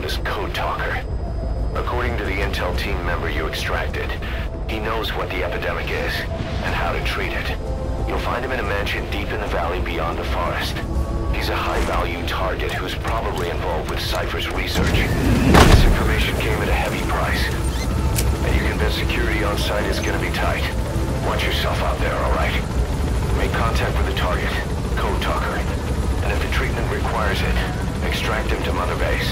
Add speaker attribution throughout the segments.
Speaker 1: as Code Talker. According to the intel team member you extracted, he knows what the epidemic is and how to treat it. You'll find him in a mansion deep in the valley beyond the forest. He's a high-value target who's probably involved with Cypher's research. This information came at a heavy price, and you can bet security on site is gonna be tight. Watch yourself out there, alright? Make contact with the target, Code Talker, and if the treatment requires it, extract him to Mother Base.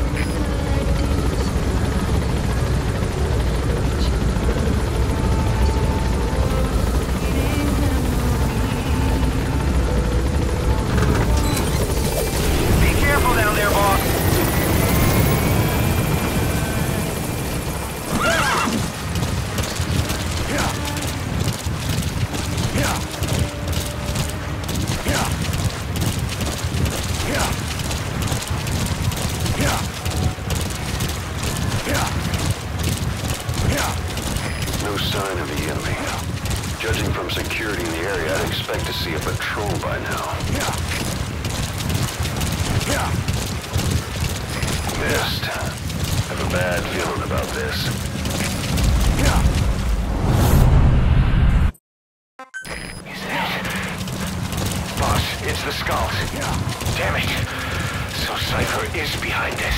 Speaker 1: No sign of the enemy. Judging from security in the area, I'd expect to see a patrol by now. Missed. Have a bad feeling about this. Is it? Boss, it's the Skulls. Damn it. So Cypher is behind this.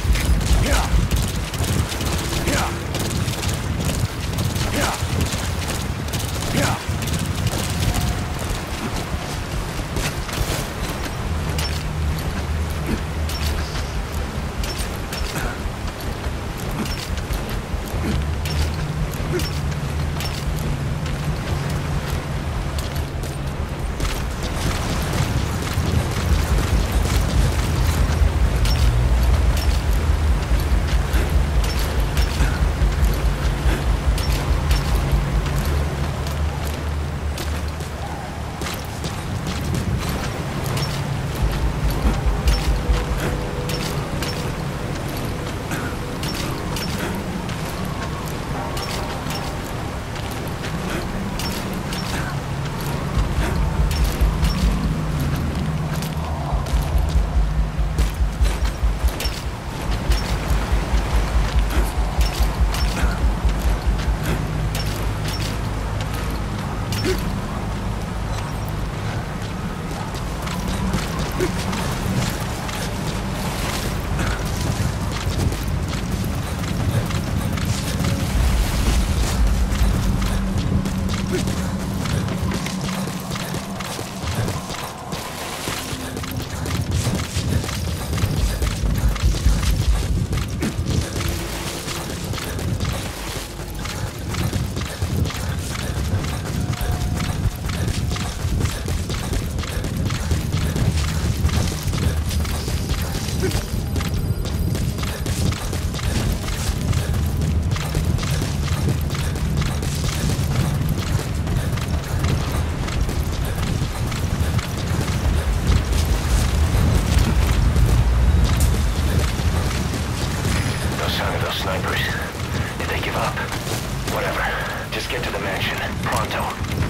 Speaker 1: Snipers. If they give up, whatever. Just get to the mansion. Pronto.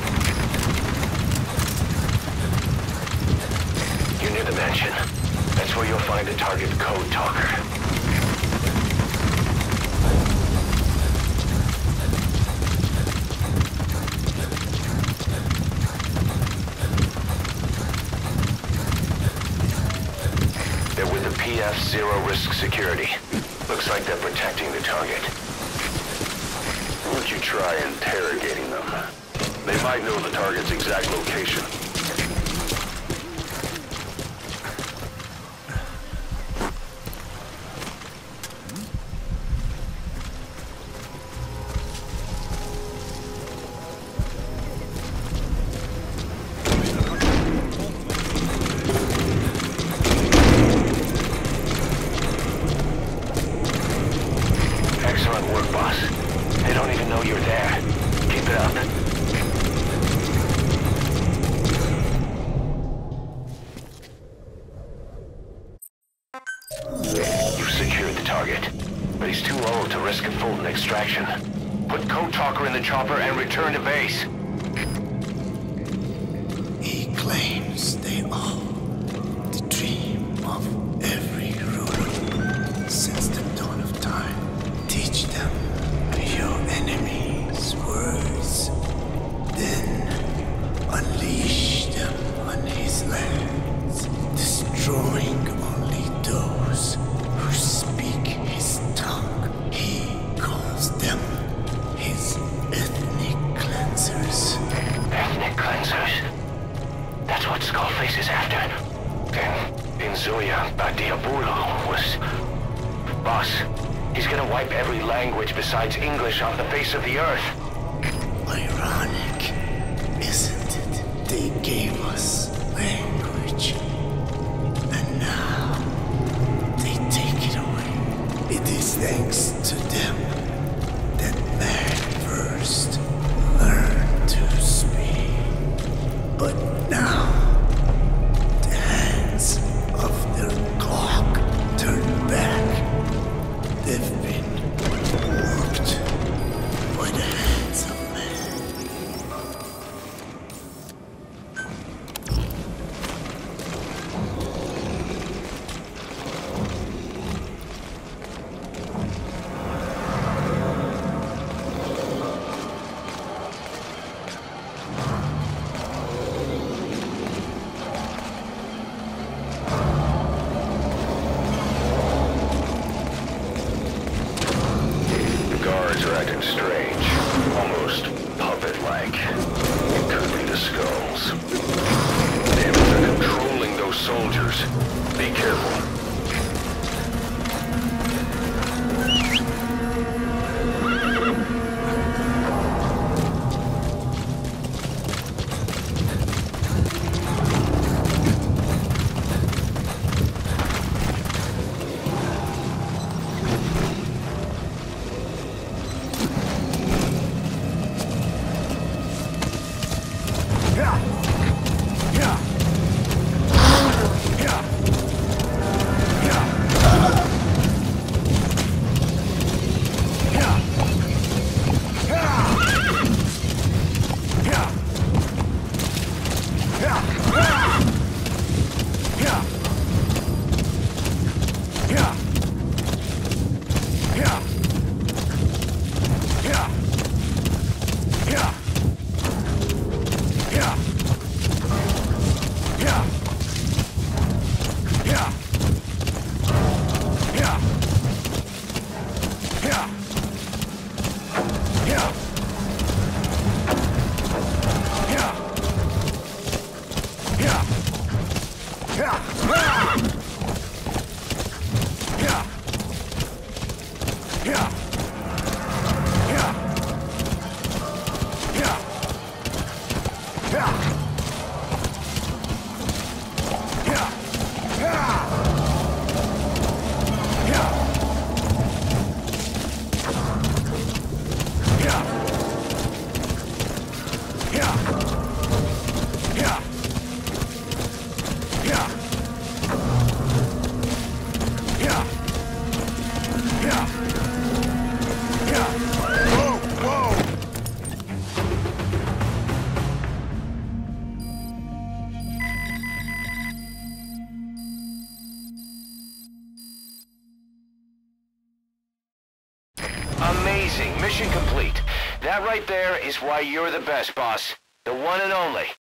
Speaker 1: You're near the mansion. That's where you'll find a target Code Talker. They're with the PF Zero Risk Security. Looks like they're protecting the target. Why don't you try interrogating them? They might know the target's exact location. Excellent work, boss. They don't even know you're there. Keep it up. You've secured the target, but he's too old to risk a Fulton extraction. Put Code Talker in the chopper and return to base.
Speaker 2: He claims they are the dream of every ruler. since the dawn of time. Teach them your enemies' words. Then unleash them on his lands, destroying only those who speak his tongue. He calls them his ethnic cleansers.
Speaker 1: Ethnic cleansers? That's what Skullface is after. In Zuya, Diabolo was... Boss, he's gonna wipe every language besides English off the face of the earth.
Speaker 2: Ironic, isn't it? They gave us language, and now they take it away. It is thanks to them that man first learned to speak. But now, the hands of their clock turn back. They've been warped by the hands of man.
Speaker 1: Guards are acting strange, almost puppet-like. It could be the skulls. Damn it, they're controlling those soldiers. Be careful. Amazing. Mission complete. That right there is why you're the best, boss. The one and only.